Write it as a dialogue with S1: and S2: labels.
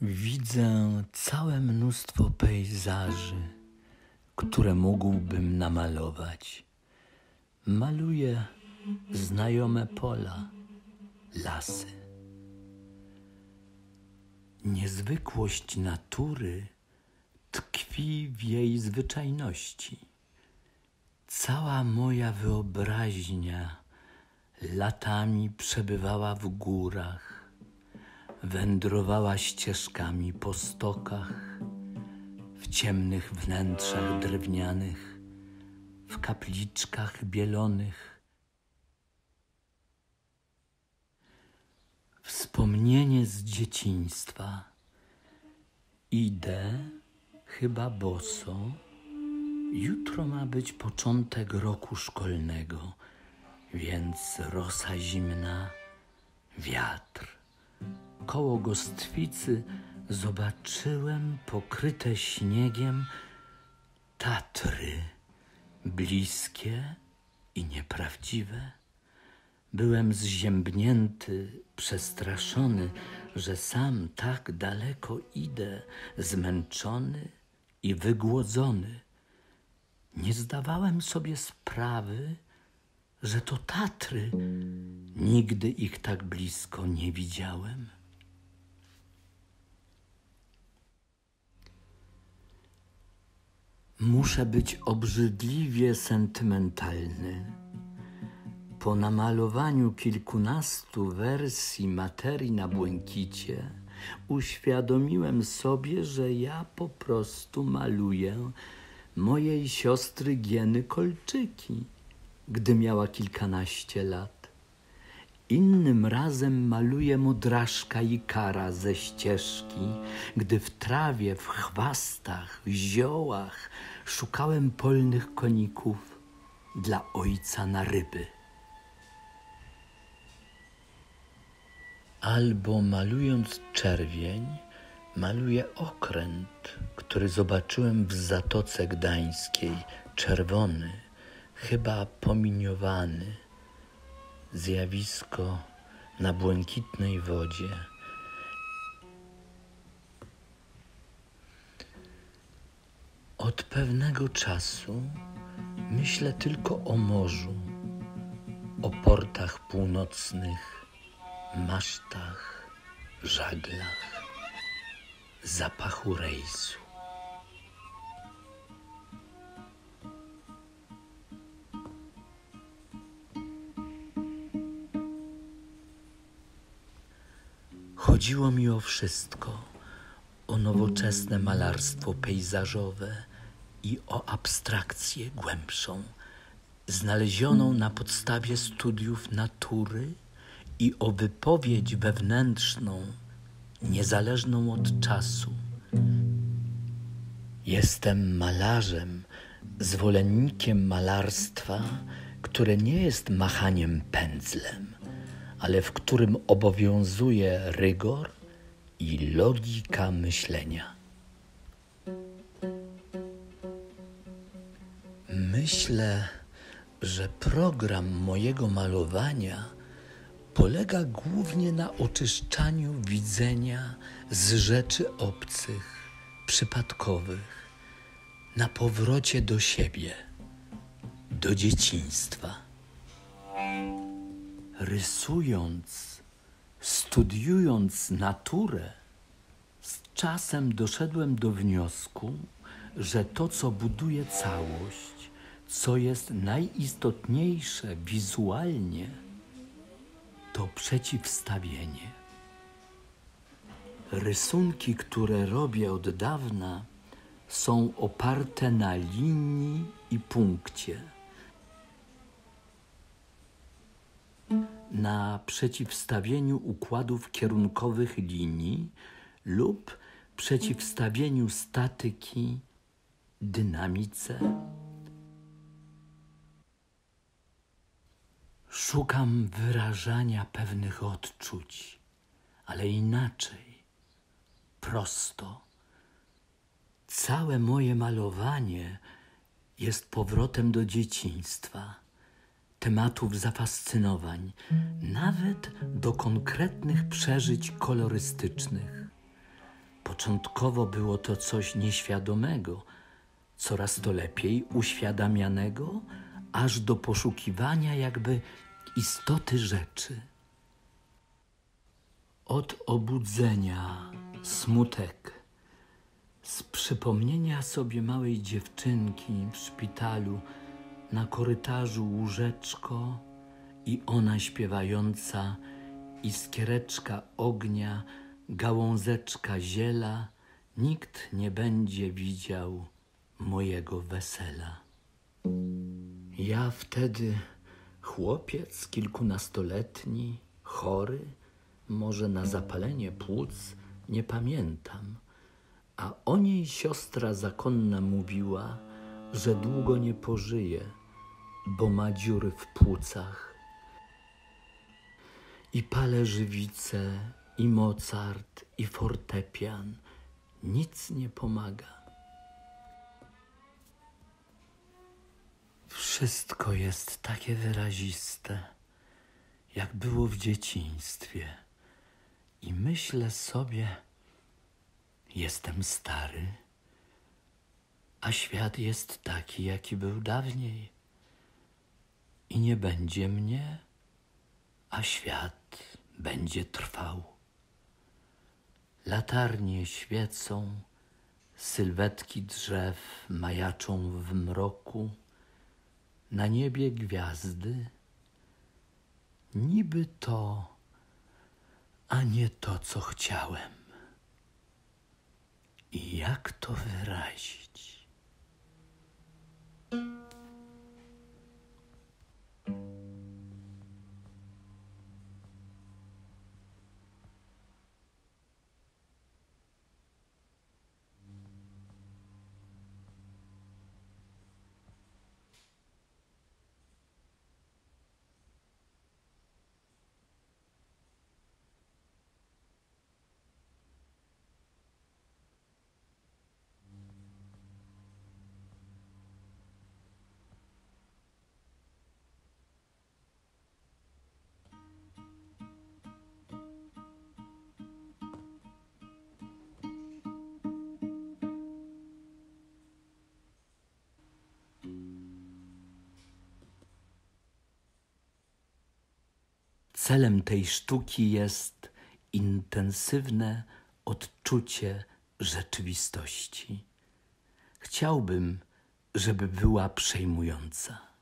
S1: Widzę całe mnóstwo pejzaży, które mógłbym namalować. Maluję znajome pola, lasy. Niezwykłość natury tkwi w jej zwyczajności. Cała moja wyobraźnia latami przebywała w górach, wędrowała ścieżkami po stokach, w ciemnych wnętrzach drewnianych, w kapliczkach bielonych. Wspomnienie z dzieciństwa. Idę, chyba boso. Jutro ma być początek roku szkolnego, więc rosa zimna, wiatr. Koło Gostwicy zobaczyłem pokryte śniegiem Tatry, bliskie i nieprawdziwe. Byłem zziębnięty, przestraszony, że sam tak daleko idę, zmęczony i wygłodzony. Nie zdawałem sobie sprawy, że to Tatry. Nigdy ich tak blisko nie widziałem. Muszę być obrzydliwie sentymentalny. Po namalowaniu kilkunastu wersji materii na błękicie uświadomiłem sobie, że ja po prostu maluję mojej siostry Gieny kolczyki, gdy miała kilkanaście lat. Innym razem maluję Mudraszka i Kara ze ścieżki, gdy w trawie, w chwastach, w ziołach szukałem polnych koników dla ojca na ryby. Albo malując czerwień, maluję okręt, który zobaczyłem w Zatoce Gdańskiej, czerwony, chyba pominiowany. Zjawisko na błękitnej wodzie. Od pewnego czasu myślę tylko o morzu, o portach północnych, masztach, żaglach, zapachu rejsu. Chodziło mi o wszystko, o nowoczesne malarstwo pejzażowe i o abstrakcję głębszą, znalezioną na podstawie studiów natury i o wypowiedź wewnętrzną, niezależną od czasu. Jestem malarzem, zwolennikiem malarstwa, które nie jest machaniem pędzlem, ale w którym obowiązuje rygor i logika myślenia. Myślę, że program mojego malowania polega głównie na oczyszczaniu widzenia z rzeczy obcych, przypadkowych, na powrocie do siebie, do dzieciństwa. Rysując, studiując naturę, z czasem doszedłem do wniosku, że to, co buduje całość, co jest najistotniejsze wizualnie, to przeciwstawienie. Rysunki, które robię od dawna, są oparte na linii i punkcie, na przeciwstawieniu układów kierunkowych linii lub przeciwstawieniu statyki dynamice. Szukam wyrażania pewnych odczuć, ale inaczej, prosto. Całe moje malowanie jest powrotem do dzieciństwa, tematów zafascynowań, nawet do konkretnych przeżyć kolorystycznych. Początkowo było to coś nieświadomego, coraz to lepiej uświadamianego, aż do poszukiwania jakby istoty rzeczy. Od obudzenia smutek, z przypomnienia sobie małej dziewczynki w szpitalu, na korytarzu łóżeczko i ona śpiewająca, iskiereczka ognia, gałązeczka ziela, nikt nie będzie widział mojego wesela. Ja wtedy, chłopiec kilkunastoletni, chory, może na zapalenie płuc, nie pamiętam, a o niej siostra zakonna mówiła, że długo nie pożyje, bo ma dziury w płucach. I Palerzywice, i Mozart, i fortepian, nic nie pomaga. Wszystko jest takie wyraziste, jak było w dzieciństwie. I myślę sobie, jestem stary, a świat jest taki, jaki był dawniej. I nie będzie mnie, a świat będzie trwał. Latarnie świecą, sylwetki drzew majaczą w mroku, na niebie gwiazdy, niby to, a nie to, co chciałem. I jak to wyrazić? Celem tej sztuki jest intensywne odczucie rzeczywistości. Chciałbym, żeby była przejmująca.